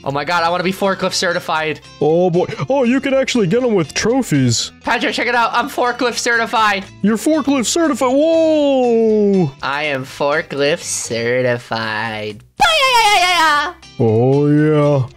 Oh my god, I want to be forklift certified. Oh boy. Oh, you can actually get them with trophies. Patrick, check it out. I'm forklift certified. You're forklift certified. Whoa. I am forklift certified. Oh yeah.